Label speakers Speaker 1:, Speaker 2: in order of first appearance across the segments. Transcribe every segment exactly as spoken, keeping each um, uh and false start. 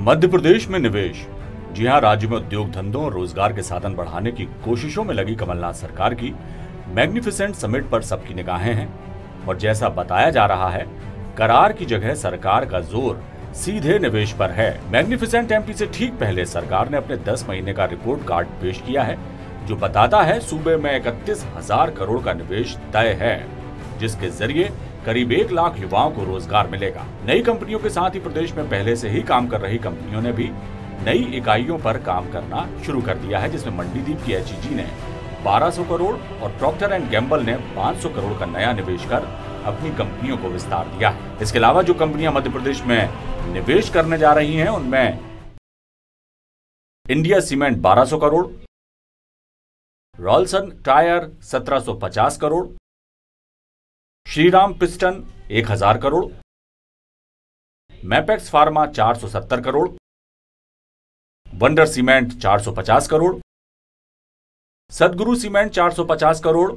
Speaker 1: मध्य प्रदेश में निवेश। जी हां, राज्य में उद्योग धंधों और रोजगार के साधन बढ़ाने की कोशिशों में लगी कमलनाथ सरकार की मैग्निफिसेंट समिट पर सबकी निगाहें हैं और जैसा बताया जा रहा है, करार की जगह सरकार का जोर सीधे निवेश पर है। मैग्निफिसेंट एमपी से ठीक पहले सरकार ने अपने दस महीने का रिपोर्ट कार्ड पेश किया है, जो बताता है सूबे में इकतीस हजार करोड़ का निवेश तय है, जिसके जरिए करीब एक लाख युवाओं को रोजगार मिलेगा। नई कंपनियों के साथ ही प्रदेश में पहले से ही काम कर रही कंपनियों ने भी नई इकाइयों पर काम करना शुरू कर दिया है, जिसमें मंडीदीप की एचईजी ने बारह सौ करोड़ और प्रॉक्टर एंड गैम्बल ने पाँच सौ करोड़ का नया निवेश कर अपनी कंपनियों को विस्तार दिया है। इसके अलावा जो कंपनियां मध्य प्रदेश में निवेश करने जा रही हैं, उनमें इंडिया सीमेंट बारह सौ करोड़, रॉलसन टायर सत्रह सौ पचास करोड़, श्रीराम पिस्टन एक हजार करोड़, मैपेक्स फार्मा चार सौ सत्तर करोड़, वंडर सीमेंट चार सौ पचास करोड़, सदगुरु सीमेंट चार सौ पचास करोड़,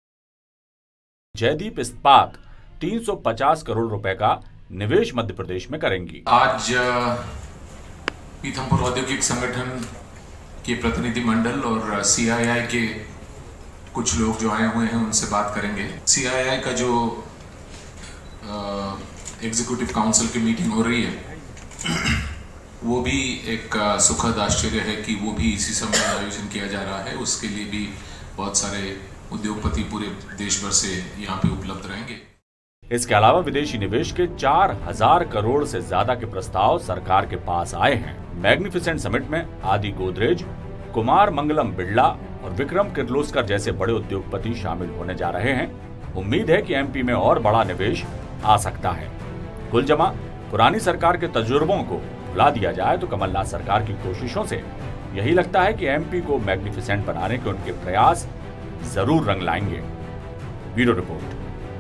Speaker 1: जयदीप इस्पात तीन सौ पचास करोड़ रुपए का निवेश मध्य प्रदेश में करेंगी।
Speaker 2: आज पीथमपुर औद्योगिक संगठन के प्रतिनिधि मंडल और सीआईआई के कुछ लोग जो आए हुए हैं उनसे बात करेंगे। सीआईआई का जो एग्जीक्यूटिव काउंसिल की मीटिंग हो रही है, वो भी एक सुखद आश्चर्य है कि वो भी इसी समय आयोजन किया जा रहा है। उसके लिए भी बहुत सारे उद्योगपति पूरे देश भर से यहाँ पे उपलब्ध रहेंगे।
Speaker 1: इसके अलावा विदेशी निवेश के चार हजार करोड़ से ज्यादा के प्रस्ताव सरकार के पास आए हैं। मैग्निफिसेंट समिट में आदि गोदरेज, कुमार मंगलम बिड़ला और विक्रम किर्लोस्कर जैसे बड़े उद्योगपति शामिल होने जा रहे हैं। उम्मीद है कि एमपी में और बड़ा निवेश आ सकता है। कुल जमा पुरानी सरकार के तजुर्बों को भुला दिया जाए तो कमलनाथ सरकार की कोशिशों से यही लगता है कि एमपी को मैग्निफिसेंट बनाने के उनके प्रयास जरूर रंग लाएंगे। Bureau report.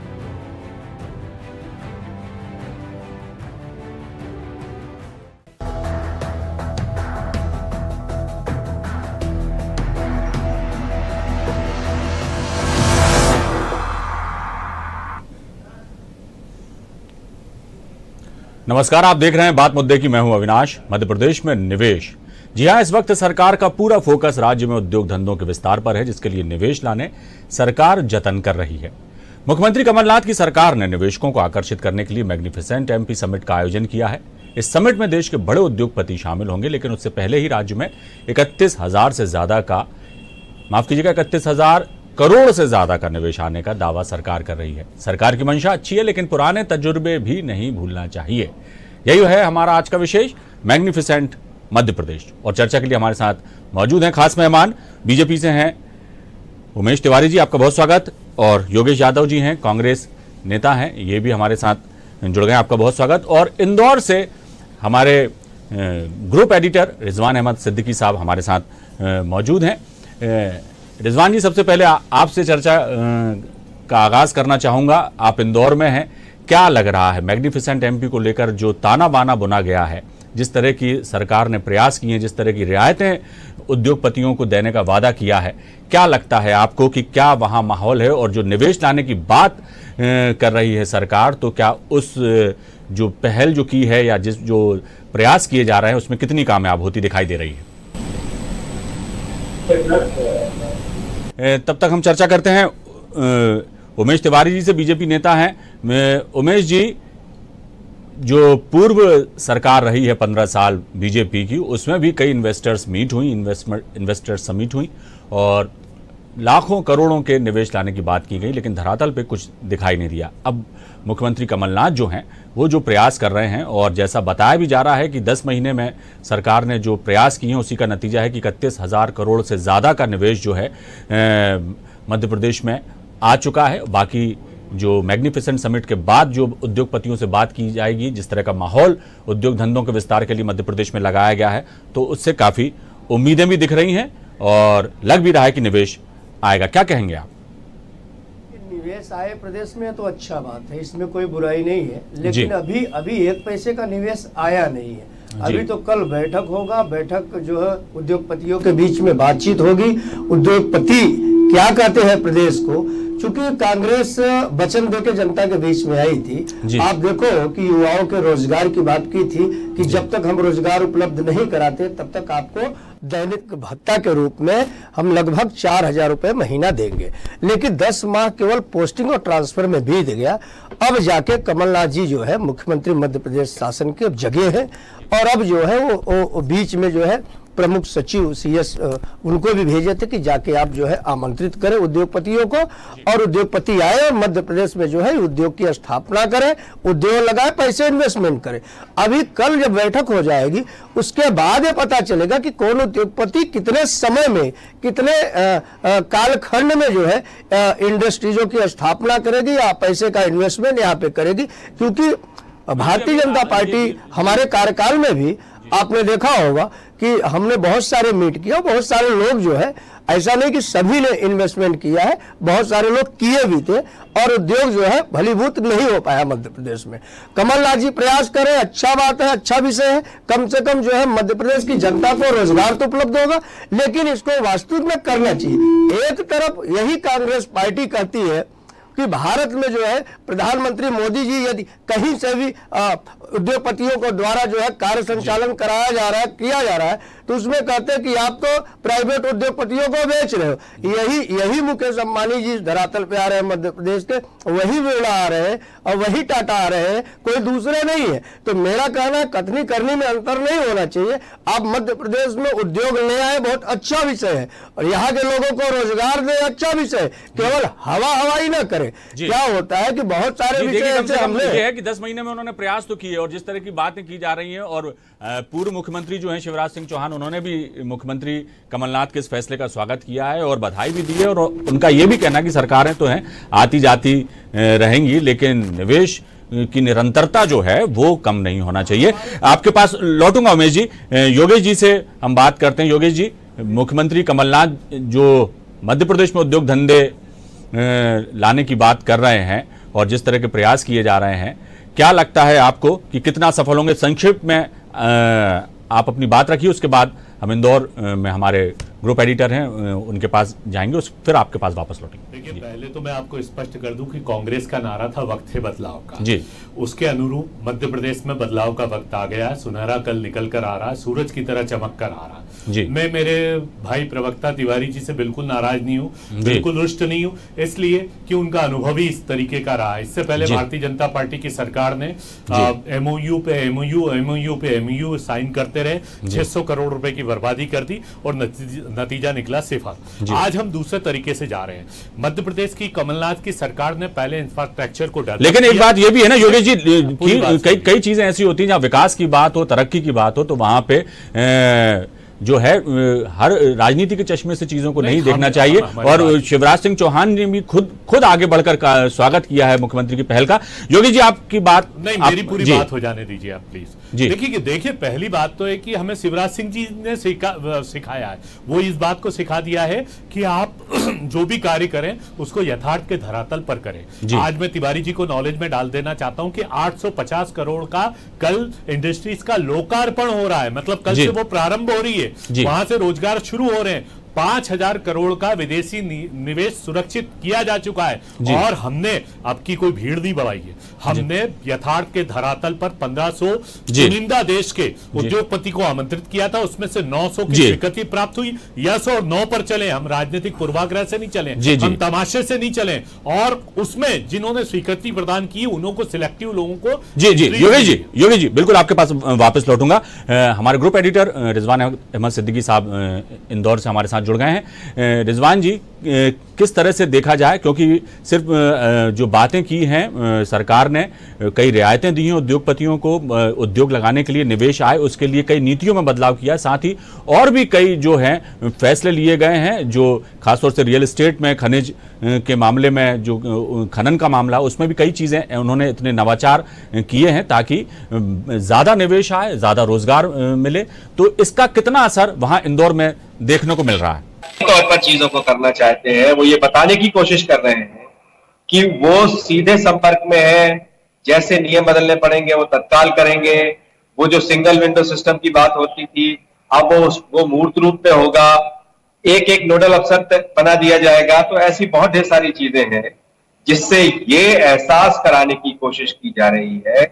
Speaker 1: नमस्कार, आप देख रहे हैं बात मुद्दे की। मैं हूं अविनाश। मध्य प्रदेश में निवेश। जी हां, इस वक्त सरकार का पूरा फोकस राज्य में उद्योग धंधों के विस्तार पर है, जिसके लिए निवेश लाने सरकार जतन कर रही है। मुख्यमंत्री कमलनाथ की सरकार ने निवेशकों को आकर्षित करने के लिए मैग्निफिसेंट एमपी समिट का आयोजन किया है। इस समिट में देश के बड़े उद्योगपति शामिल होंगे, लेकिन उससे पहले ही राज्य में इकतीस हजार से ज्यादा का माफ कीजिएगा इकतीस हजार करोड़ से ज्यादा का निवेश आने का दावा सरकार कर रही है। सरकार की मंशा अच्छी है, लेकिन पुराने तजुर्बे भी नहीं भूलना चाहिए। यही है हमारा आज का विशेष, मैग्निफिसेंट मध्य प्रदेश। और चर्चा के लिए हमारे साथ मौजूद हैं खास मेहमान। बीजेपी से हैं उमेश तिवारी जी, आपका बहुत स्वागत। और योगेश यादव जी हैं, कांग्रेस नेता हैं, ये भी हमारे साथ जुड़ गए, आपका बहुत स्वागत। और इंदौर से हमारे ग्रुप एडिटर रिजवान अहमद सिद्दीकी साहब हमारे साथ मौजूद हैं। रिजवान जी, सबसे पहले आपसे चर्चा का आगाज करना चाहूंगा। आप इंदौर में हैं, क्या लग रहा है मैग्निफिसेंट एमपी को लेकर जो ताना बाना बुना गया है, जिस तरह की सरकार ने प्रयास किए हैं, जिस तरह की रियायतें उद्योगपतियों को देने का वादा किया है, क्या लगता है आपको कि क्या वहां माहौल है? और जो निवेश लाने की बात कर रही है सरकार, तो क्या उस जो पहल जो की है या जिस जो प्रयास किए जा रहे हैं उसमें कितनी कामयाब होती दिखाई दे रही है? तब तक हम चर्चा करते हैं उमेश तिवारी जी से, बीजेपी नेता हैं। उमेश जी, जो पूर्व सरकार रही है पंद्रह साल बीजेपी की, उसमें भी कई इन्वेस्टर्स मीट हुई, इन्वेस्टमेंट इन्वेस्टर्स समिट हुई और लाखों करोड़ों के निवेश लाने की बात की गई, लेकिन धरातल पे कुछ दिखाई नहीं दिया। अब मुख्यमंत्री कमलनाथ जो हैं, वो जो प्रयास कर रहे हैं, और जैसा बताया भी जा रहा है कि दस महीने में सरकार ने जो प्रयास किए हैं उसी का नतीजा है कि इकतीस हजार करोड़ से ज़्यादा का निवेश जो है मध्य प्रदेश में आ चुका है। बाकी जो मैग्निफिसेंट समिट के बाद जो उद्योगपतियों से बात की जाएगी, जिस तरह का माहौल उद्योग धंधों के विस्तार के लिए मध्य प्रदेश में लगाया गया है, तो उससे काफ़ी उम्मीदें भी दिख रही हैं और लग भी रहा है कि निवेश आएगा। क्या कहेंगे आप?
Speaker 3: निवेश आए प्रदेश में तो अच्छा बात है, इसमें कोई बुराई नहीं है, लेकिन अभी अभी एक पैसे का निवेश आया नहीं है। अभी तो कल बैठक होगा, बैठक जो है उद्योगपतियों के बीच में बातचीत होगी। उद्योगपति क्या कहते हैं प्रदेश को, चूंकि कांग्रेस वचन देके जनता के बीच में आई थी। आप देखो कि युवाओं के रोजगार की बात की थी कि जब तक हम रोजगार उपलब्ध नहीं कराते तब तक आपको दैनिक भत्ता के रूप में हम लगभग चार हजार रुपए महीना देंगे, लेकिन दस माह केवल पोस्टिंग और ट्रांसफर में बीत गया। अब जाके कमलनाथ जी जो है मुख्यमंत्री मध्य प्रदेश शासन के जगह है, और अब जो है वो, वो, वो बीच में जो है प्रमुख सचिव सी एस उनको भी भेजे थे कि जाके आप जो है आमंत्रित करें उद्योगपतियों को, और उद्योगपति आए और मध्य प्रदेश में जो है उद्योग की स्थापना करें, उद्योग लगाए, पैसे इन्वेस्टमेंट करें। अभी कल जब बैठक हो जाएगी उसके बाद ये पता चलेगा कि कौन उद्योगपति कितने समय में, कितने कालखंड में जो है इंडस्ट्रीजों की स्थापना करेगी या पैसे का इन्वेस्टमेंट यहाँ पे करेगी। क्योंकि भारतीय जनता पार्टी हमारे कार्यकाल में भी आपने देखा होगा कि हमने बहुत सारे मीट किया, बहुत सारे लोग जो है, ऐसा नहीं कि सभी ने इन्वेस्टमेंट किया है, बहुत सारे लोग किए भी थे, और उद्योग जो है भलीभूत नहीं हो पाया मध्य प्रदेश में। कमलनाथ जी प्रयास करें, अच्छा बात है, अच्छा विषय है, कम से कम जो है मध्य प्रदेश की जनता को रोजगार तो उपलब्ध होगा, लेकिन इसको वास्तविक में करना चाहिए। एक तरफ यही कांग्रेस पार्टी कहती है कि भारत में जो है प्रधानमंत्री मोदी जी यदि कहीं से भी उद्योगपतियों को द्वारा जो है कार्य संचालन कराया जा रहा है, किया जा रहा है, तो उसमें कहते हैं कि आप तो प्राइवेट उद्योगपतियों को बेच रहे हो। यही यही मुकेश अंबानी जी धरातल पे आ रहे हैं मध्य प्रदेश के, वही बिरला आ रहे हैं और वही टाटा आ रहे हैं, कोई दूसरे नहीं है। तो मेरा कहना कथनी करनी में अंतर नहीं होना चाहिए। आप मध्य प्रदेश में उद्योग ले आए, बहुत अच्छा विषय है, और यहाँ के लोगों को रोजगार दे, अच्छा विषय, केवल हवा हवाई ना करे। क्या होता है कि बहुत सारे विषय ऐसे हमने
Speaker 1: है कि दस महीने में उन्होंने प्रयास तो किए, और जिस तरह की बातें की जा रही हैं, और पूर्व मुख्यमंत्री जो हैं शिवराज सिंह चौहान, उन्होंने भी मुख्यमंत्री कमलनाथ के इस फैसले का स्वागत किया है और बधाई भी दी है, और उनका यह भी कहना कि सरकारें तो हैं आती जाती रहेंगी, लेकिन निवेश की निरंतरता जो है वो कम नहीं होना चाहिए। आपके पास लौटूंगा उमेश जी। योगेश जी से हम बात करते हैं। योगेश जी, मुख्यमंत्री कमलनाथ जो मध्य प्रदेश में उद्योग धंधे लाने की बात कर रहे हैं और जिस तरह के प्रयास किए जा रहे हैं, क्या लगता है आपको कि कितना सफल होंगे? संक्षिप्त में आप अपनी बात रखिए, उसके बाद हम इंदौर में हमारे ग्रुप एडिटर हैं उनके पास जाएंगे, उस फिर आपके पास वापस लौटेंगे।
Speaker 4: देखिए, पहले तो मैं आपको स्पष्ट कर दूं कि कांग्रेस का नारा था वक्त है बदलाव का
Speaker 1: जी,
Speaker 4: उसके अनुरूप मध्य प्रदेश में बदलाव का वक्त आ गया है। सुनहरा कल निकल कर आ रहा है, सूरज की तरह चमक कर आ रहा है जी। मैं मेरे भाई प्रवक्ता तिवारी जी से बिल्कुल नाराज नहीं हूँ, बिल्कुल रुष्ट नहीं हूँ, इसलिए कि उनका अनुभव ही इस तरीके का रहा है। इससे पहले भारतीय जनता पार्टी की सरकार ने एमओयू पे एमओयू एमओयू पे एमओयू साइन करते रहे, छह सौ करोड़ रुपए की बर्बादी कर दी और नतीजा निकला सिफर। आज हम दूसरे तरीके से जा रहे हैं। मध्य प्रदेश की कमलनाथ की सरकार ने पहले इंफ्रास्ट्रक्चर को डेवलप,
Speaker 1: लेकिन एक बात यह भी है ना योगेश जी, कई कई चीजें ऐसी होती हैं जहां विकास की बात हो, तरक्की की बात हो, तो वहां पे ए, जो है हर राजनीति के चश्मे से चीजों को नहीं, नहीं देखना चाहिए। और शिवराज सिंह चौहान ने भी खुद खुद आगे बढ़कर का स्वागत किया है मुख्यमंत्री की पहल का। योगी जी, आपकी बात
Speaker 4: नहीं,
Speaker 1: आप,
Speaker 4: मेरी पूरी बात हो जाने दीजिए आप प्लीज। देखिए देखिए पहली बात तो है कि हमें शिवराज सिंह जी ने सिखा, सिखाया है, वो इस बात को सिखा दिया है कि आप जो भी कार्य करें उसको यथार्थ के धरातल पर करें। आज मैं तिवारी जी को नॉलेज में डाल देना चाहता हूं कि आठ सौ पचास करोड़ का कल इंडस्ट्रीज का लोकार्पण हो रहा है, मतलब कल से वो प्रारंभ हो रही है, वहां से रोजगार शुरू हो रहे हैं। पांच हजार करोड़ का विदेशी निवेश सुरक्षित किया जा चुका है, और हमने अब की कोई भीड़ नहीं बढ़ाई है। हमने यथार्थ के धरातल पर पंद्रह सौ चुनिंदा देश के उद्योगपति को आमंत्रित किया था, उसमें से नौ सौ की स्वीकृति प्राप्त हुई। यस और नौ पर चले, हम राजनीतिक पूर्वाग्रह से नहीं चले, हम तमाशे से नहीं चले, और उसमें जिन्होंने स्वीकृति प्रदान की उन्हों को सिलेक्टिव लोगों को। जी जी
Speaker 1: योगी जी, योगी जी बिल्कुल आपके पास वापस लौटूंगा। हमारे ग्रुप एडिटर रिजवान अहमद सिद्दीकी साहब इंदौर से हमारे साथ जुड़ गए हैं। रिजवान जी, किस तरह से देखा जाए, क्योंकि सिर्फ जो बातें की हैं सरकार ने, कई रियायतें दी हैं उद्योगपतियों को उद्योग लगाने के लिए, निवेश आए उसके लिए कई नीतियों में बदलाव किया, साथ ही और भी कई जो हैं फैसले लिए गए हैं, जो खासतौर से रियल एस्टेट में, खनिज के मामले में, जो खनन का मामला, उसमें भी कई चीज़ें उन्होंने इतने नवाचार किए हैं ताकि ज़्यादा निवेश आए, ज़्यादा रोजगार मिले। तो इसका कितना असर वहाँ इंदौर में देखने को मिल रहा है?
Speaker 5: तौर पर चीजों को करना चाहते हैं, वो ये बताने की कोशिश कर रहे हैं कि वो सीधे संपर्क में है, जैसे नियम बदलने पड़ेंगे वो तत्काल करेंगे। वो जो सिंगल विंडो सिस्टम की बात होती थी, अब वो वो मूर्त रूप पे होगा। एक एक नोडल अफसर बना दिया जाएगा। तो ऐसी बहुत ढेर सारी चीजें हैं जिससे ये एहसास कराने की कोशिश की जा रही है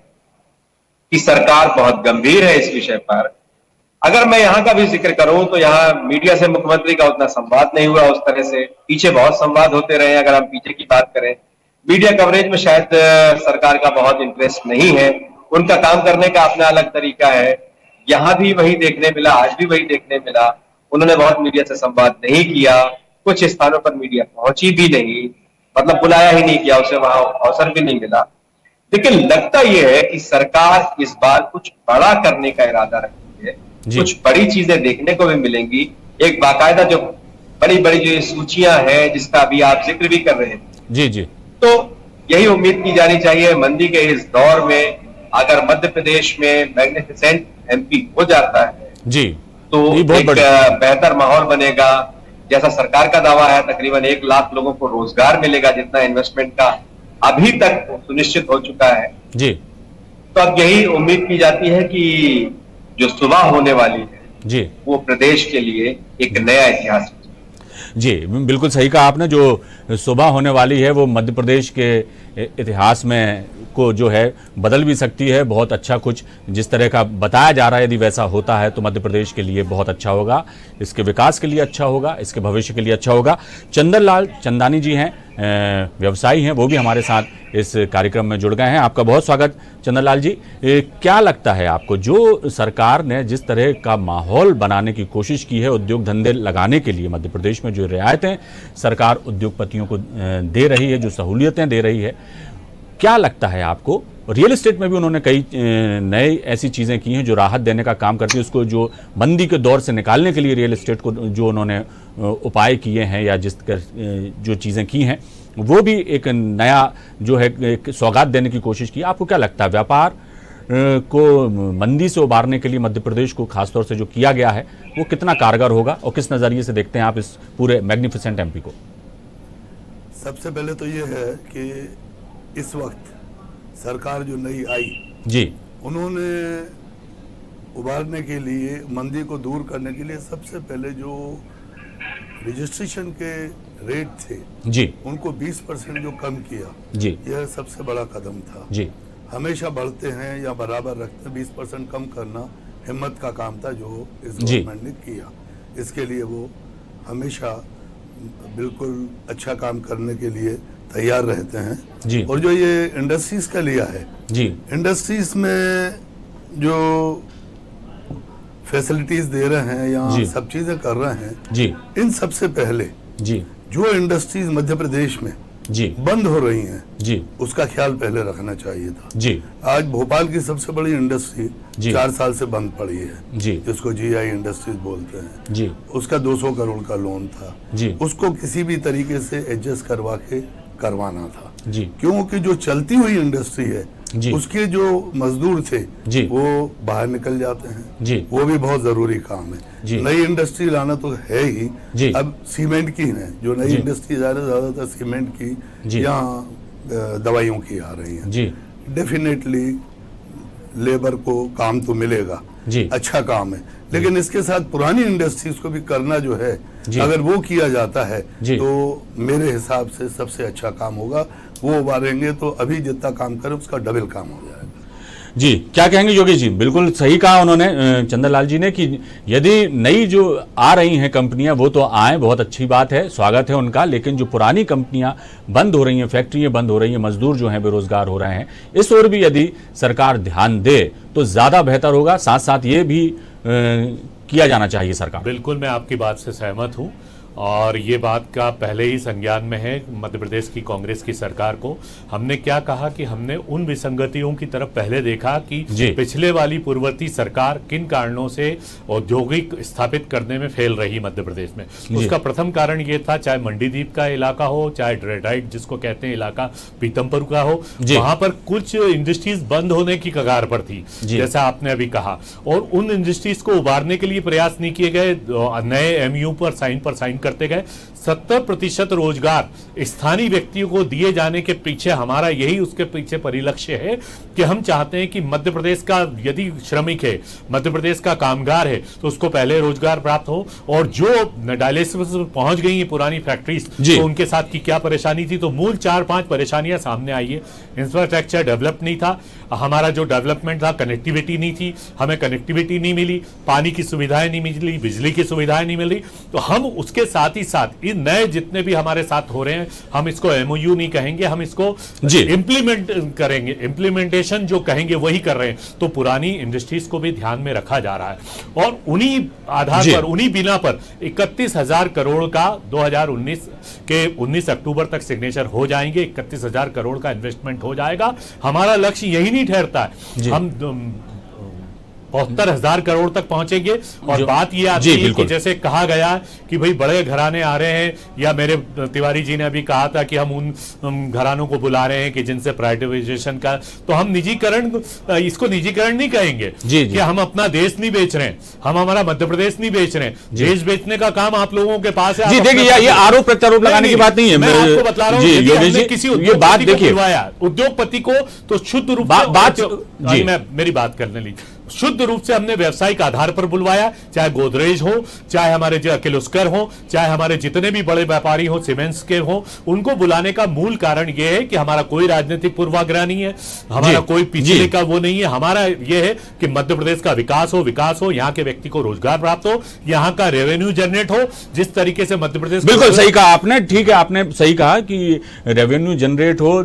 Speaker 5: कि सरकार बहुत गंभीर है इस विषय पर। अगर मैं यहां का भी जिक्र करूं तो यहां मीडिया से मुख्यमंत्री का उतना संवाद नहीं हुआ उस तरह से। पीछे बहुत संवाद होते रहे। अगर हम पीछे की बात करें, मीडिया कवरेज में शायद सरकार का बहुत इंटरेस्ट नहीं है। उनका काम करने का अपना अलग तरीका है। यहां भी वही देखने मिला, आज भी वही देखने मिला। उन्होंने बहुत मीडिया से संवाद नहीं किया। कुछ स्थानों पर मीडिया पहुंची भी नहीं, मतलब बुलाया ही नहीं किया, उसे वहां अवसर भी नहीं मिला। लेकिन लगता यह है कि सरकार इस बार कुछ बड़ा करने का इरादा रखती है। कुछ बड़ी चीजें देखने को भी मिलेंगी। एक बाकायदा जो बड़ी बड़ी जो सूचियां हैं जिसका अभी आप जिक्र भी कर रहे हैं, जी जी, तो यही उम्मीद की जानी चाहिए मंदी के इस दौर में अगर मध्य प्रदेश में मैग्निफिसेंट एमपी हो जाता है जी, तो एक बेहतर माहौल बनेगा। जैसा सरकार का दावा है, तकरीबन एक लाख लोगों को रोजगार मिलेगा, जितना इन्वेस्टमेंट का अभी तक सुनिश्चित हो चुका है जी। तो अब यही उम्मीद की जाती है कि जो सुबह होने वाली है जी, वो प्रदेश के लिए एक नया इतिहास
Speaker 1: जी। बिल्कुल सही कहा आपने। जो सुबह होने वाली है वो मध्य प्रदेश के इतिहास में को जो है बदल भी सकती है। बहुत अच्छा कुछ जिस तरह का बताया जा रहा है, यदि वैसा होता है तो मध्य प्रदेश के लिए बहुत अच्छा होगा, इसके विकास के लिए अच्छा होगा, इसके भविष्य के लिए अच्छा होगा। चंदन लाल चंदानी जी हैं, व्यवसायी हैं, वो भी हमारे साथ इस कार्यक्रम में जुड़ गए हैं। आपका बहुत स्वागत चंदन लाल जी। क्या लगता है आपको, जो सरकार ने जिस तरह का माहौल बनाने की कोशिश की है उद्योग धंधे लगाने के लिए, मध्य प्रदेश में जो रियायतें सरकार उद्योगपतियों को दे रही है, जो सहूलियतें दे रही है, क्या लगता है आपको? रियल एस्टेट में भी उन्होंने कई नए ऐसी चीज़ें की हैं जो राहत देने का काम करती है, उसको जो मंदी के दौर से निकालने के लिए रियल एस्टेट को जो उन्होंने उपाय किए हैं या जिस जो चीज़ें की हैं, वो भी एक नया जो है एक सौगात देने की कोशिश की। आपको क्या लगता है व्यापार को मंदी से उबारने के लिए मध्य प्रदेश को खासतौर से जो किया गया है वो कितना कारगर होगा और किस नज़रिए से देखते हैं आप इस पूरे मैग्निफिसेंट एमपी को?
Speaker 6: सबसे पहले तो ये है कि इस वक्त सरकार जो नई आई
Speaker 1: जी,
Speaker 6: उन्होंने उबारने के लिए, मंदी को दूर करने के लिए सबसे पहले जो रजिस्ट्रेशन के रेट थे
Speaker 1: जी,
Speaker 6: उनको बीस परसेंट जो कम किया
Speaker 1: जी,
Speaker 6: यह सबसे बड़ा कदम था
Speaker 1: जी।
Speaker 6: हमेशा बढ़ते हैं या बराबर रखते हैं, बीस परसेंट कम करना हिम्मत का काम था जो इस गवर्नमेंट ने किया। इसके लिए वो हमेशा बिल्कुल अच्छा काम करने के लिए तैयार रहते हैं
Speaker 1: जी।
Speaker 6: और जो ये इंडस्ट्रीज का लिया है
Speaker 1: जी,
Speaker 6: इंडस्ट्रीज में जो फैसिलिटीज दे रहे हैं या सब चीजें कर रहे हैं
Speaker 1: जी,
Speaker 6: इन सबसे पहले
Speaker 1: जी
Speaker 6: जो इंडस्ट्रीज मध्य प्रदेश में
Speaker 1: जी
Speaker 6: बंद हो रही हैं
Speaker 1: जी,
Speaker 6: उसका ख्याल पहले रखना चाहिए था
Speaker 1: जी।
Speaker 6: आज भोपाल की सबसे बड़ी इंडस्ट्री चार साल से बंद पड़ी है
Speaker 1: जी,
Speaker 6: जिसको जीआई इंडस्ट्रीज बोलते हैं
Speaker 1: जी,
Speaker 6: उसका दो सौ करोड़ का लोन था
Speaker 1: जी,
Speaker 6: उसको किसी भी तरीके से एडजस्ट करवा के करवाना था
Speaker 1: जी,
Speaker 6: क्योंकि जो चलती हुई इंडस्ट्री है
Speaker 1: जी,
Speaker 6: उसके जो मजदूर थे
Speaker 1: जी,
Speaker 6: वो बाहर निकल जाते हैं जी, वो भी बहुत जरूरी काम है
Speaker 1: जी।
Speaker 6: नई इंडस्ट्री लाना तो है ही
Speaker 1: जी।
Speaker 6: अब सीमेंट की है जो नई इंडस्ट्री ज्यादा ज्यादातर सीमेंट की या दवाइयों की आ रही है
Speaker 1: जी,
Speaker 6: डेफिनेटली लेबर को काम तो मिलेगा
Speaker 1: जी,
Speaker 6: अच्छा काम है, लेकिन इसके साथ पुरानी इंडस्ट्रीज को भी करना जो है अगर वो किया जाता है तो मेरे हिसाब से सबसे अच्छा काम होगा। वो उबारेंगे तो अभी जितना काम करे उसका डबल काम हो जाएगा।
Speaker 1: जी, क्या कहेंगे योगेश जी? बिल्कुल सही कहा उन्होंने चंदन लाल जी ने कि यदि नई जो आ रही हैं कंपनियां वो तो आए, बहुत अच्छी बात है, स्वागत है उनका, लेकिन जो पुरानी कंपनियां बंद हो रही हैं, फैक्ट्रियां बंद हो रही हैं, मजदूर जो हैं बेरोजगार हो रहे हैं, इस ओर भी यदि सरकार ध्यान दे तो ज्यादा बेहतर होगा। साथ साथ ये भी आ, किया जाना चाहिए सरकार।
Speaker 4: बिल्कुल मैं आपकी बात से सहमत हूं और ये बात का पहले ही संज्ञान में है मध्य प्रदेश की कांग्रेस की सरकार को। हमने क्या कहा कि हमने उन विसंगतियों की तरफ पहले देखा कि पिछले वाली पूर्ववर्ती सरकार किन कारणों से औद्योगिक स्थापित करने में फेल रही मध्य प्रदेश में। उसका प्रथम कारण ये था, चाहे मंडीदीप का इलाका हो, चाहे ड्रेडाइट जिसको कहते हैं इलाका पीतमपुर का हो, वहां पर कुछ इंडस्ट्रीज बंद होने की कगार पर थी जैसा आपने अभी कहा, और उन इंडस्ट्रीज को उबारने के लिए प्रयास नहीं किए गए, नए एमयू पर साइन पर साइन करते गए। सत्तर प्रतिशत रोजगार स्थानीय व्यक्तियों को दिए जाने के पीछे हमारा यही उसके पीछे परिलक्ष्य है कि हम चाहते हैं कि मध्य प्रदेश का यदि श्रमिक है, मध्य प्रदेश का कामगार है, तो उसको पहले रोजगार प्राप्त हो, और जो डायलिसिस पहुंच गई है पुरानी फैक्ट्रीज, तो उनके साथ की क्या परेशानी थी, तो मूल चार पांच परेशानियां सामने आई है। इंफ्रास्ट्रक्चर डेवलप नहीं था, हमारा जो डेवलपमेंट था, कनेक्टिविटी नहीं थी, हमें कनेक्टिविटी नहीं मिली, पानी की सुविधाएं नहीं मिली, बिजली की सुविधाएं नहीं मिली। तो हम उसके साथ ही साथ इन नए जितने भी हमारे साथ हो रहे हैं, हम इसको एमओयू नहीं कहेंगे, हम इसको इंप्लीमेंट करेंगे, इंप्लीमेंटेशन जो कहेंगे वही कर रहे हैं। तो पुरानी इंडस्ट्रीज को भी ध्यान में रखा जा रहा है और उन्हीं आधार पर, उन्हीं बिना पर इकतीस हजार करोड़ का दो हजार उन्नीस के उन्नीस अक्टूबर तक सिग्नेचर हो जाएंगे, इकतीस हजार करोड़ का इन्वेस्टमेंट हो जाएगा। हमारा लक्ष्य यही नहीं ठहरता है, हम बहत्तर हजार करोड़ तक पहुंचेंगे। और बात ये आती है कि जैसे कहा गया कि भाई बड़े घराने आ रहे हैं, या मेरे तिवारी जी ने अभी कहा था कि हम उन घरानों को बुला रहे हैं कि जिनसे प्राइवेटाइजेशन का, तो हम निजीकरण, इसको निजीकरण नहीं कहेंगे जी, जी। कि हम अपना देश नहीं बेच रहे हैं, हम हमारा मध्य प्रदेश नहीं बेच रहे हैं, देश बेचने का काम आप लोगों के पास है।
Speaker 1: देखिए ये आरोप प्रत्यारोप लगाने की बात नहीं है,
Speaker 4: मैं आपको बतला रहा हूँ, किसी उद्योगपति को बुलवाया, उद्योगपति को तो शुद्ध रूप से, मैं मेरी बात करने ली, शुद्ध रूप से हमने व्यवसायिक आधार पर बुलवाया, चाहे गोदरेज हो, चाहे हमारे किर्लोस्कर हो, चाहे हमारे जितने भी बड़े व्यापारी हो, सीमेंट्स के हो, उनको बुलाने का मूल कारण यह है कि हमारा कोई राजनीतिक पूर्वाग्रह नहीं है, हमारा कोई पिछले का वो नहीं है, हमारा यह है कि मध्य प्रदेश का विकास हो, विकास हो, यहाँ के व्यक्ति को रोजगार प्राप्त हो, यहाँ का रेवेन्यू जनरेट हो, जिस तरीके से मध्य प्रदेश,
Speaker 1: बिल्कुल सही कहा आपने, ठीक है, आपने सही कहा कि रेवेन्यू जनरेट हो,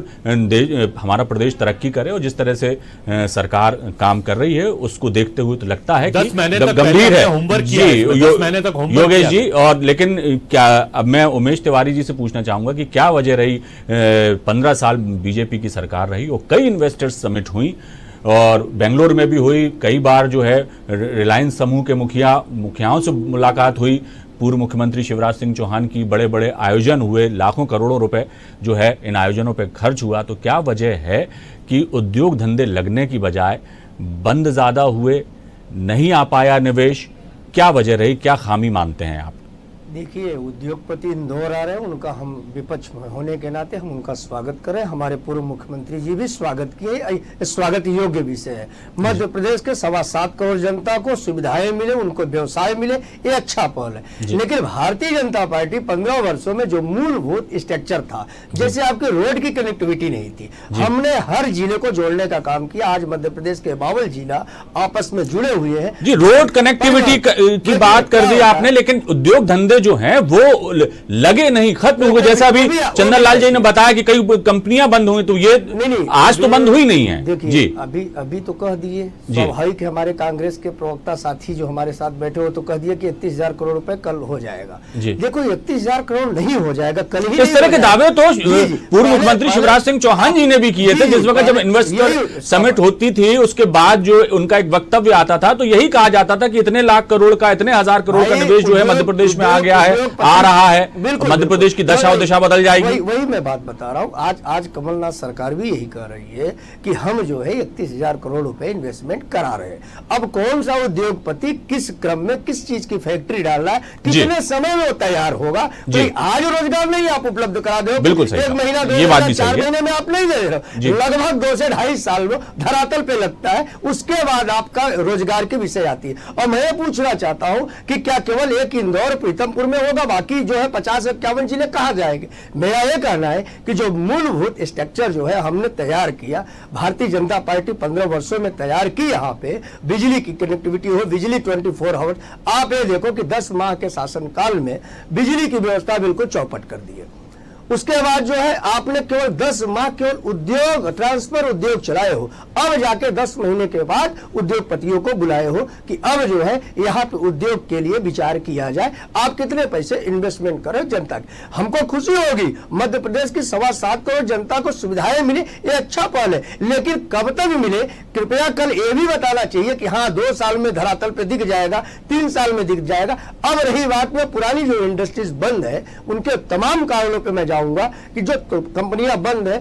Speaker 1: हमारा प्रदेश तरक्की करे, और जिस तरह से सरकार काम कर रही है उसको देखते हुए तो लगता है कि गंभीर है।
Speaker 4: होमवर्क
Speaker 1: जी, यो, महीने तक होमवर्क योगेश जी, और लेकिन क्या, अब मैं उमेश तिवारी जी से पूछना चाहूंगा कि क्या वजह रही, पंद्रह साल बीजेपी की सरकार रही और कई इन्वेस्टर्स समिट हुई, और बेंगलोर में भी हुई, कई बार जो है रिलायंस समूह के मुखिया मुखियाओं से मुलाकात हुई, पूर्व मुख्यमंत्री शिवराज सिंह चौहान की बड़े बड़े आयोजन हुए, लाखों करोड़ों रुपए जो है इन आयोजनों पर खर्च हुआ, तो क्या वजह है कि उद्योग धंधे लगने की बजाय बंद ज्यादा हुए, नहीं आ पाया निवेश, क्या वजह रही, क्या खामी मानते हैं आप?
Speaker 3: देखिए, उद्योगपति इंदौर आ रहे हैं, उनका हम विपक्ष होने के नाते हम उनका स्वागत करें, हमारे पूर्व मुख्यमंत्री जी भी स्वागत किए, स्वागत योग्य विषय है। मध्य प्रदेश के सवा सात करोड़ जनता को सुविधाएं मिले, उनको व्यवसाय मिले, ये अच्छा पहल है। लेकिन भारतीय जनता पार्टी पंद्रह वर्षों में जो मूलभूत स्ट्रक्चर था, जैसे आपके रोड की कनेक्टिविटी नहीं थी, हमने हर जिले को जोड़ने का काम किया। आज मध्य प्रदेश के बावन जिला आपस में जुड़े हुए हैं
Speaker 1: जी। रोड कनेक्टिविटी की बात कर दी आपने, लेकिन उद्योग धंधे जो हैं वो लगे नहीं, खत्म हुए। जैसा अभी चंदन लाल जी ने बताया कि कई कंपनियां बंद हुई, तो ये नहीं, नहीं, आज तो बंद हुई नहीं है जी।
Speaker 3: अभी अभी तो कह दिए, स्वाभाविक है, हमारे कांग्रेस के प्रवक्ता साथी जो हमारे साथ बैठे हो तो कह दिए कि इकतीस हजार करोड़ रुपए कल हो जाएगा। देखो, इकतीस हजार करोड़ नहीं हो जाएगा कल ही।
Speaker 1: इस तरह के दावे तो पूर्व मुख्यमंत्री शिवराज सिंह चौहान जी ने भी किए थे, जिस वक्त जब इन्वेस्टर समिट होती थी उसके बाद जो उनका एक वक्तव्य आता था तो यही कहा जाता था कि इतने लाख करोड़ का, इतने हजार करोड़ का निवेश जो है मध्य प्रदेश में आ गया है, आ रहा है, मध्य प्रदेश की दशा और दिशा बदल जाएगी।
Speaker 3: वही, वही मैं बात बता रहा हूँ। आज आज कमलनाथ सरकार भी यही कह रही है कि हम जो है इकतीस हजार करोड़ रुपए इन्वेस्टमेंट करा रहे हैं। अब कौन सा उद्योगपति किस क्रम में किस चीज की फैक्ट्री डाल रहा है, कितने समय में वो तैयार होगा, तो आज रोजगार नहीं आप उपलब्ध करा दो,
Speaker 1: बिल्कुल सही,
Speaker 3: एक महीना दो महीना चार महीने में आप नहीं दे रहे, लगभग दो से ढाई साल में धरातल पे लगता है, उसके बाद आपका रोजगार की विषय आती है। और मैं पूछना चाहता हूं कि क्या केवल एक इंदौर प्रीतमपुर में होगा, बाकी जो है पचास इक्यावन जिले कहां जाएंगे? मेरा यह कहना है कि जो मूलभूत स्ट्रक्चर जो है हमने तैयार किया, भारतीय जनता पार्टी पंद्रह वर्षों में तैयार की, यहाँ पे बिजली की कनेक्टिविटी हो, बिजली ट्वेंटी फोर आवर। आप ये देखो कि दस माह के शासनकाल में बिजली की व्यवस्था बिल्कुल चौपट कर दी है। उसके बाद जो है आपने केवल दस माह केवल उद्योग ट्रांसफर उद्योग चलाए हो, अब जाके दस महीने के बाद उद्योगपतियों को बुलाए हो कि अब जो है यहाँ पे उद्योग के लिए विचार किया जाए, आप कितने पैसे इन्वेस्टमेंट करें जनता की। हमको खुशी होगी, मध्य प्रदेश की सवा सात करोड़ जनता को सुविधाएं मिली, ये अच्छा पहल है, लेकिन कब तक मिले? कृपया कल ये भी बताना चाहिए कि हाँ दो साल में धरातल पे दिख जाएगा, तीन साल में दिख जाएगा। अब रही बात में पुरानी जो इंडस्ट्रीज बंद है उनके तमाम कारणों पर मैं जाऊंगा कि जो कंपनियां बंद है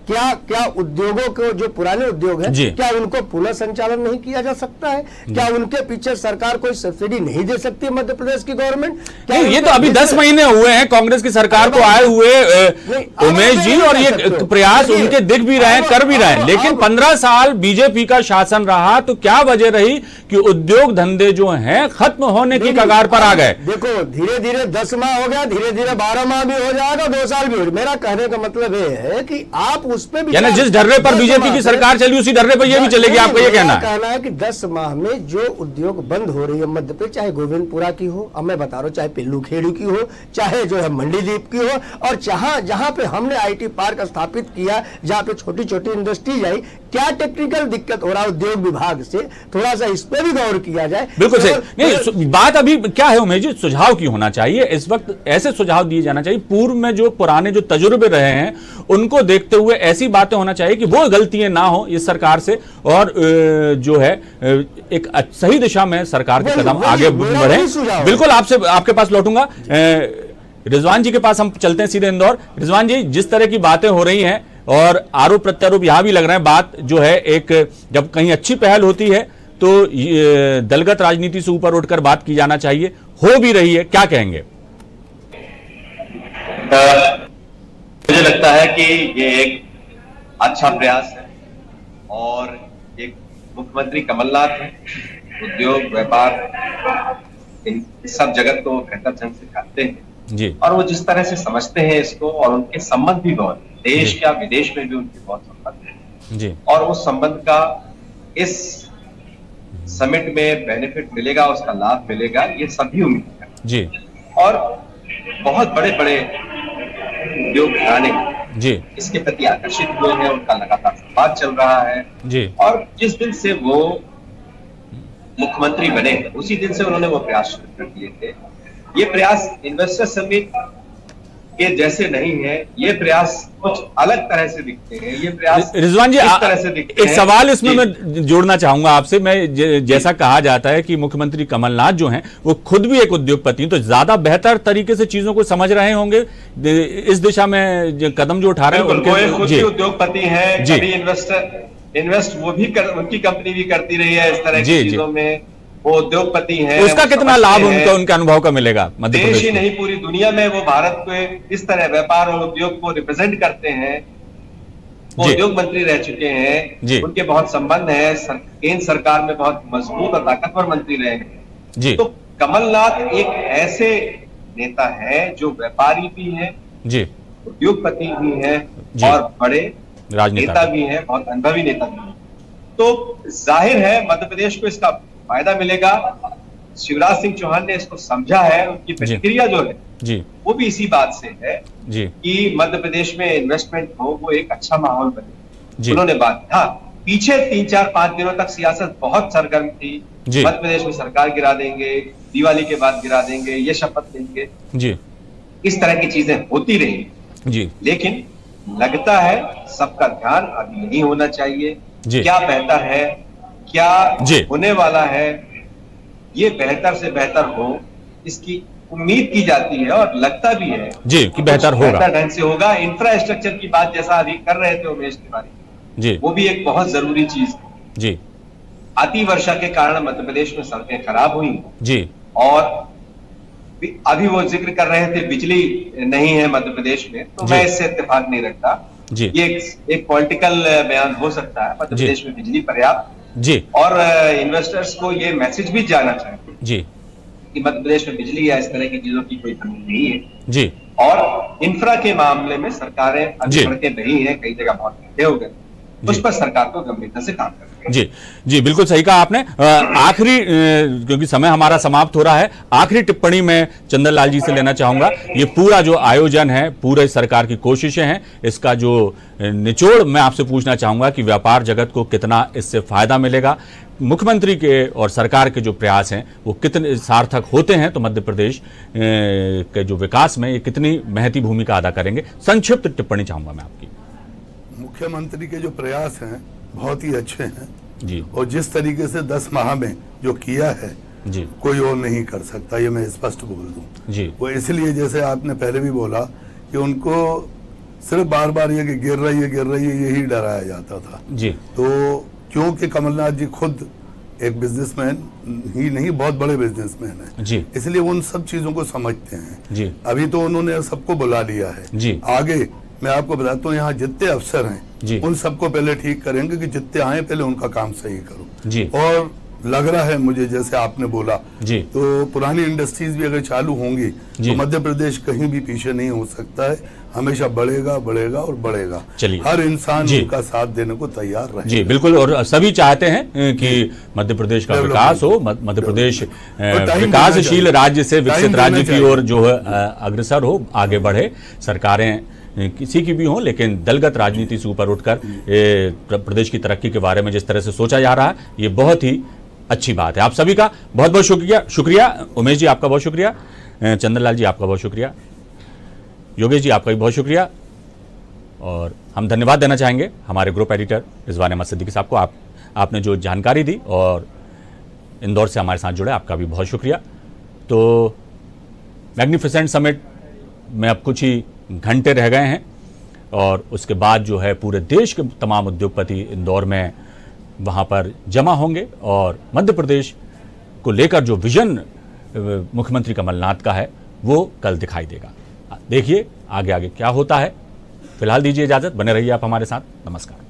Speaker 3: क्या क्या उद्योगों को, जो पुराने उद्योग है, क्या उनको पुनः संचालन नहीं किया जा सकता है? क्या उनके पीछे सरकार कोई सब्सिडी नहीं दे सकती मध्य प्रदेश की गवर्नमेंट?
Speaker 1: क्या ये तो अभी दस महीने हुए हैं कांग्रेस की सरकार को आए हुए उमेश जी, और ये प्रयास उनके दिख भी रहे हैं, कर भी रहे हैं, लेकिन पंद्रह साल बीजेपी का शासन रहा तो क्या वजह रही कि उद्योग धंधे जो हैं खत्म होने की कगार पर आ गए?
Speaker 3: देखो, धीरे धीरे दस माह हो गया, धीरे धीरे बारह माह भी हो जाएगा, दो साल भी हो। मेरा कहने का मतलब ये है कि आप उस पे भी,
Speaker 1: यानी जिस ढर्रे पर बीजेपी की सरकार चली उसी ढर्रे पर ये भी चलेगी, आपका ये कहना है?
Speaker 3: कहना है कि दस माह में जो उद्योग बंद हो रही है मध्य प्रदेश, चाहे गोविंदपुरा की हो, अब मैं बता रहा हूँ, चाहे पिल्लू खेड़ी की हो, चाहे जो है मंडीदीप की हो, और जहां जहां पे हमने आईटी पार्क स्थापित किया, जहां पे छोटी छोटी इंडस्ट्रीज आई, क्या टेक्निकल दिक्कत हो रहा है उद्योग विभाग से, थोड़ा सा इस पे भी गौर किया जाए।
Speaker 1: बिल्कुल सही। नहीं, बात अभी क्या है उमेश जी, सुझाव की होना चाहिए इस वक्त, ऐसे सुझाव दिए जाना चाहिए पूर्व में जो पुराने जो तजुर्बे रहे हैं उनको देखते हुए ऐसी बातें होना चाहिए कि वो गलतियां ना हो इस सरकार से, और जो है एक सही दिशा में सरकार के कदम आगे बढ़े। बिल्कुल, आपसे आपके पास लौटूंगा। रिजवान जी के पास हम चलते हैं सीधे इंदौर। रिजवान जी, जिस तरह की बातें हो रही हैं और आरोप प्रत्यारोप यहां भी लग रहे हैं, बात जो है एक जब कहीं अच्छी पहल होती है तो दलगत राजनीति से ऊपर उठकर बात की जाना चाहिए, हो भी रही है, क्या कहेंगे?
Speaker 5: मुझे लगता है कि ये एक अच्छा प्रयास है और एक मुख्यमंत्री कमलनाथ है, उद्योग व्यापार इन सब जगत को बेहतर ढंग से करते हैं
Speaker 1: जी, और
Speaker 5: वो जिस तरह से समझते हैं इसको, और उनके संबंध भी बहुत, देश का विदेश में भी उनके बहुत संबंध है जी, और उस संबंध का इस समिट में बेनिफिट मिलेगा, उसका लाभ मिलेगा, ये सभी उम्मीद करते
Speaker 1: जी,
Speaker 5: और बहुत बड़े बड़े उद्योग घराने
Speaker 1: जी
Speaker 5: इसके प्रति आकर्षित हुए हैं, उनका लगातार संवाद चल रहा है
Speaker 1: जी,
Speaker 5: और जिस दिन से वो मुख्यमंत्री बने उसी दिन से उन्होंने वो प्रयास शुरू कर दिए थे। ये प्रयास इन्वेस्टर समिट के जैसे नहीं है, ये प्रयास कुछ अलग तरह से दिखते हैं। ये प्रयास
Speaker 1: रिजवान जी, तरह से दिखते एक हैं। सवाल इसमें मैं जोड़ना चाहूंगा आपसे। मैं जैसा कहा जाता है कि मुख्यमंत्री कमलनाथ जो हैं वो खुद भी एक उद्योगपति, तो ज्यादा बेहतर तरीके से चीजों को समझ रहे होंगे इस दिशा में कदम जो उठा रहे हैं।
Speaker 5: उनके खुद भी उद्योगपति हैं, कभी इन्वेस्टर इन्वेस्ट वो भी कर, उनकी कंपनी भी करती रही है इस तरह की चीजों में, वो उद्योगपति हैं।
Speaker 1: उसका कितना लाभ उनका उनके अनुभव का मिलेगा मध्य प्रदेश?
Speaker 5: देश ही नहीं, पूरी दुनिया में वो भारत को इस तरह व्यापार और उद्योग को रिप्रेजेंट करते हैं। वो उद्योग मंत्री रह चुके हैं, उनके बहुत संबंध है, सर, केंद्र सरकार में बहुत मजबूत और ताकतवर मंत्री रहे हैं। तो कमलनाथ एक ऐसे नेता है जो व्यापारी भी है, उद्योगपति भी है और बड़े नेता भी है, बहुत अनुभवी नेता भी है। तो जाहिर है मध्य प्रदेश को इसका फायदा मिलेगा। शिवराज सिंह चौहान ने इसको समझा है, उनकी प्रतिक्रिया जो है जी, वो भी इसी बात से है जी, कि मध्य प्रदेश में इन्वेस्टमेंट हो, वो एक अच्छा माहौल बने। उन्होंने बात, हाँ पीछे तीन चार पांच दिनों तक सियासत बहुत सरगर्म थी, मध्य प्रदेश में सरकार गिरा देंगे, दिवाली के बाद गिरा देंगे, ये शपथ लेंगे जी, इस तरह की चीजें होती रही जी। लेकिन लगता है सबका ध्यान अभी नहीं होना चाहिए। क्या बेहतर है, क्या होने वाला है, ये बेहतर से बेहतर हो, इसकी उम्मीद की जाती है और लगता भी है
Speaker 1: जी कि बेहतर होगा,
Speaker 5: बेहतर ढंग से होगा। इंफ्रास्ट्रक्चर की बात जैसा अभी कर रहे थे उमेश तिवारी जी, वो भी एक बहुत जरूरी चीज जी। अति वर्षा के कारण मध्य प्रदेश में सड़कें खराब हुई जी, और अभी वो जिक्र कर रहे थे बिजली नहीं है मध्य प्रदेश में, तो मैं इससे इत्तेफाक नहीं रखता जी। ये एक, एक पॉलिटिकल बयान हो सकता है। मध्य प्रदेश में बिजली पर्याप्त जी, और इन्वेस्टर्स को ये मैसेज भी जाना चाहिए जी कि मध्य प्रदेश में बिजली या इस तरह की चीजों की कोई कमी नहीं है जी। और इंफ्रा के मामले में सरकारें अभी सड़कें नहीं है, कई जगह बहुत गड्ढे हो गए, उस पर सरकार को गंभीरता से काम करना है।
Speaker 1: जी जी, बिल्कुल सही कहा आपने। आखिरी, क्योंकि समय हमारा समाप्त हो रहा है, आखिरी टिप्पणी में चंदन लाल जी से लेना चाहूंगा। ये पूरा जो आयोजन है, पूरे सरकार की कोशिशें हैं, इसका जो निचोड़ मैं आपसे पूछना चाहूंगा कि व्यापार जगत को कितना इससे फायदा मिलेगा, मुख्यमंत्री के और सरकार के जो प्रयास हैं वो कितने सार्थक होते हैं, तो मध्य प्रदेश के जो विकास में ये कितनी महती भूमिका अदा करेंगे। संक्षिप्त टिप्पणी चाहूंगा मैं आपकी।
Speaker 6: मुख्यमंत्री के जो प्रयास हैं बहुत ही अच्छे हैं
Speaker 1: जी,
Speaker 6: और जिस तरीके से दस माह में जो किया है जी, कोई और नहीं कर सकता, ये मैं स्पष्ट बोल दूं जी। वो इसलिए, जैसे आपने पहले भी बोला कि उनको सिर्फ बार बार ये कि गिर रही है गिर रही है यही डराया जाता था
Speaker 1: जी।
Speaker 6: तो क्योंकि कमलनाथ जी खुद एक बिजनेसमैन ही नहीं, बहुत बड़े बिजनेसमैन है
Speaker 1: जी,
Speaker 6: इसलिए उन सब चीजों को समझते हैं
Speaker 1: जी।
Speaker 6: अभी तो उन्होंने सबको बुला लिया है
Speaker 1: जी।
Speaker 6: आगे मैं आपको बताता हूँ, यहाँ जितने अफसर हैं उन सबको पहले ठीक करेंगे कि जितने आए पहले उनका काम सही करो
Speaker 1: जी।
Speaker 6: और लग रहा है मुझे, जैसे आपने बोला
Speaker 1: जी,
Speaker 6: तो पुरानी इंडस्ट्रीज भी अगर चालू होंगी तो मध्य प्रदेश कहीं भी पीछे नहीं हो सकता है, हमेशा बढ़ेगा बढ़ेगा और बढ़ेगा।
Speaker 1: चलिए,
Speaker 6: हर इंसान उनका साथ देने को तैयार रहेगा।
Speaker 1: जी बिल्कुल, और सभी चाहते हैं कि मध्य प्रदेश का विकास हो, मध्य प्रदेश विकासशील राज्य से विकसित राज्य की ओर जो है अग्रसर हो, आगे बढ़े। सरकारें किसी की भी हो, लेकिन दलगत राजनीति से ऊपर उठकर प्रदेश की तरक्की के बारे में जिस तरह से सोचा जा रहा है, ये बहुत ही अच्छी बात है। आप सभी का बहुत बहुत शुक्रिया शुक्रिया उमेश जी, आपका बहुत शुक्रिया। चंद्रलाल जी, आपका बहुत शुक्रिया। योगेश जी, आपका भी बहुत शुक्रिया। और हम धन्यवाद देना चाहेंगे हमारे ग्रुप एडिटर रिजवान अहमद सिद्दीकी साहब को। आप आपने जो जानकारी दी और इंदौर से हमारे साथ जुड़े, आपका भी बहुत शुक्रिया। तो मैग्निफिसेंट समिट में अब कुछ ही घंटे रह गए हैं और उसके बाद जो है पूरे देश के तमाम उद्योगपति इंदौर में वहाँ पर जमा होंगे और मध्य प्रदेश को लेकर जो विजन मुख्यमंत्री कमलनाथ का है वो कल दिखाई देगा। देखिए आगे आगे क्या होता है। फिलहाल दीजिए इजाज़त, बने रहिए आप हमारे साथ। नमस्कार।